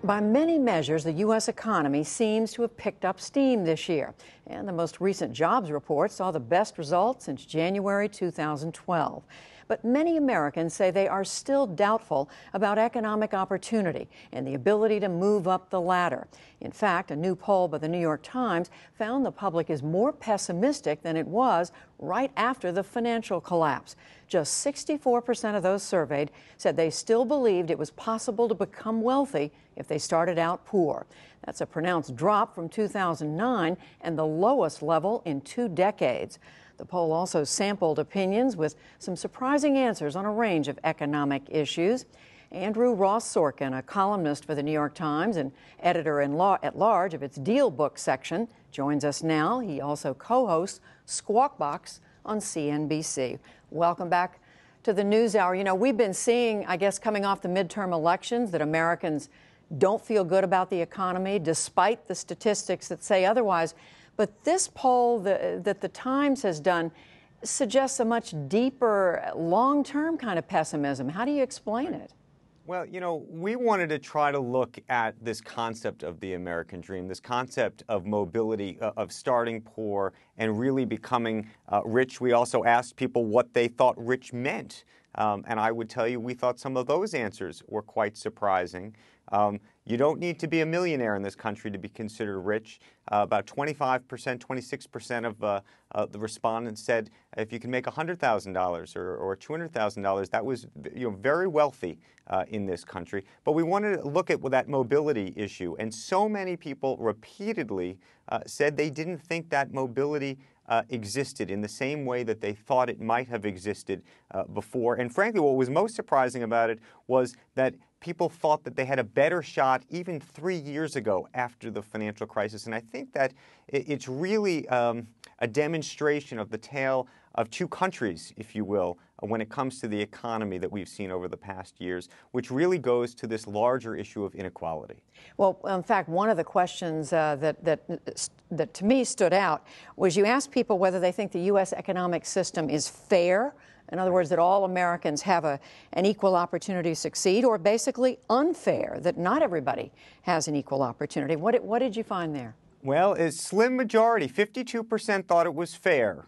By many measures, the U.S. economy seems to have picked up steam this year. And the most recent jobs report saw the best results since January 2012. But many Americans say they are still doubtful about economic opportunity and the ability to move up the ladder. In fact, a new poll by the New York Times found the public is more pessimistic than it was right after the financial collapse. Just 64% of those surveyed said they still believed it was possible to become wealthy if they started out poor. That's a pronounced drop from 2009 and the lowest level in 2 decades. The poll also sampled opinions with some surprising answers on a range of economic issues. Andrew Ross Sorkin, a columnist for the New York Times and editor at large of its Deal Book section, joins us now. He also co-hosts Squawk Box on CNBC. Welcome back to the NewsHour. You know, we've been seeing, I guess, coming off the midterm elections, that Americans don't feel good about the economy, despite the statistics that say otherwise. But this poll that the Times has done suggests a much deeper, long-term kind of pessimism. How do you explain it? Well, you know, we wanted to try to look at this concept of the American dream, this concept of mobility, of starting poor and really becoming rich. We also asked people what they thought rich meant. And I would tell you, we thought some of those answers were quite surprising. You don't need to be a millionaire in this country to be considered rich. About 25%, 26% of the respondents said if you can make $100,000 or $200,000, that was very wealthy in this country. But we wanted to look at that mobility issue. And so many people repeatedly said they didn't think that mobility existed in the same way that they thought it might have existed before. And frankly, what was most surprising about it was that people thought that they had a better shot even 3 years ago after the financial crisis. And I think that it's really a demonstration of the tale of two countries, if you will, when it comes to the economy that we've seen over the past years, which really goes to this larger issue of inequality. Well, in fact, one of the questions that to me stood out was you asked people whether they think the U.S. economic system is fair. In other words, that all Americans have an equal opportunity to succeed, or basically unfair, that not everybody has an equal opportunity. What did you find there? Well, a slim majority, 52% thought it was fair.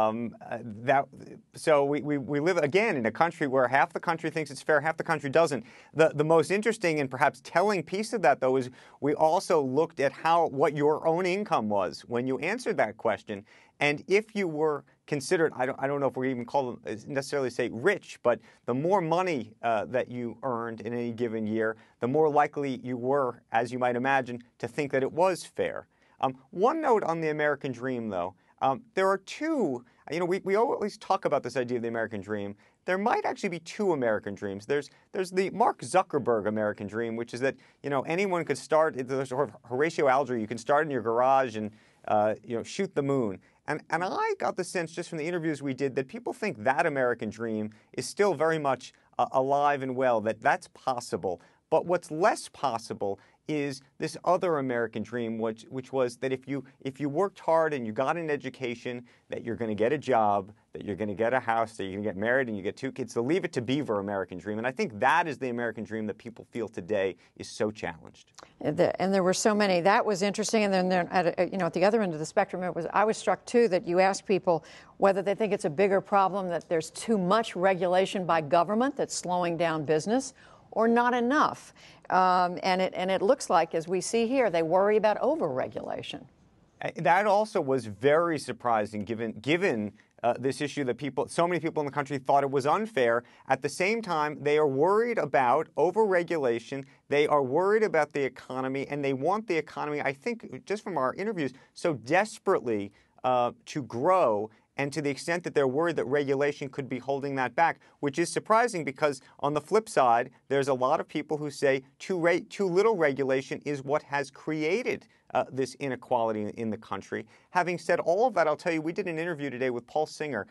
So we live, again, in a country where half the country thinks it's fair, half the country doesn't. The most interesting and perhaps telling piece of that, though, is we also looked at what your own income was when you answered that question. And if you were considered, I don't know if we even call them necessarily say rich, but the more money that you earned in any given year, the more likely you were, as you might imagine, to think that it was fair. One note on the American dream, though. There are two, we always talk about this idea of the American dream. There might actually be two American dreams. There's the Mark Zuckerberg American dream, which is that, anyone could start, there's sort of Horatio Alger, you can start in your garage and, shoot the moon. And I got the sense just from the interviews we did that people think that American dream is still very much alive and well, that that's possible. But what's less possible is this other American dream, which was that if you worked hard and you got an education, that you're going to get a job, that you're going to get a house, that you're going to get married and you get 2 kids. The Leave It to Beaver American dream. And I think that is the American dream that people feel today is so challenged. And there were so many. That was interesting. And then at the other end of the spectrum, I was struck, too, that you asked people whether they think it's a bigger problem that there's too much regulation by government that's slowing down business, or not enough. And it looks like, as we see here, they worry about over-regulation. That also was very surprising, given this issue that so many people in the country thought it was unfair. At the same time, they are worried about over-regulation. They are worried about the economy, and they want the economy, I think, just from our interviews, so desperately to grow. And to the extent that they're worried that regulation could be holding that back, which is surprising because on the flip side, there's a lot of people who say too little regulation is what has created this inequality in the country. Having said all of that, I'll tell you, we did an interview today with Paul Singer,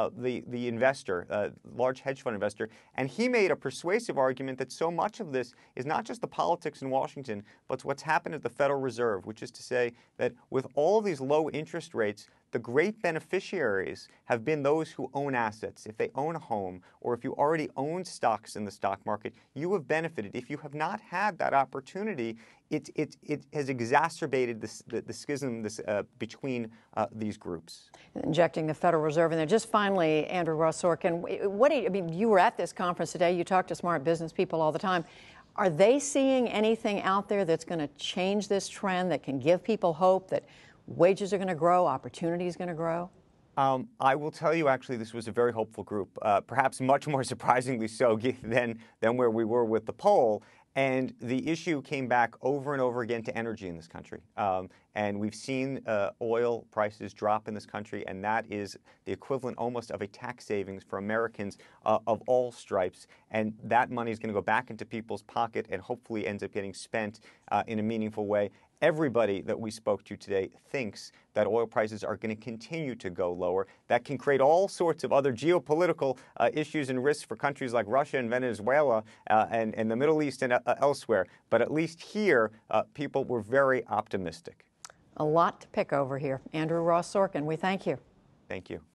the investor, large hedge fund investor, and he made a persuasive argument that so much of this is not just the politics in Washington, but what's happened at the Federal Reserve, which is to say that with all these low interest rates, the great beneficiaries have been those who own assets. If they own a home, or if you already own stocks in the stock market, you have benefited. If you have not had that opportunity, it has exacerbated the schism between these groups. Injecting the Federal Reserve in there. Just finally, Andrew Ross Sorkin, you were at this conference today. You talk to smart business people all the time. Are they seeing anything out there that's going to change this trend, that can give people hope that wages are going to grow, opportunity is going to grow? I will tell you, actually, this was a very hopeful group, perhaps much more surprisingly so than where we were with the poll. And the issue came back over and over again to energy in this country. And we've seen oil prices drop in this country, and that is the equivalent almost of a tax savings for Americans of all stripes. And that money is going to go back into people's pocket and hopefully ends up getting spent in a meaningful way. Everybody that we spoke to today thinks that oil prices are going to continue to go lower. That can create all sorts of other geopolitical issues and risks for countries like Russia and Venezuela and the Middle East and elsewhere. But at least here, people were very optimistic. A lot to pick over here. Andrew Ross Sorkin, we thank you. Thank you.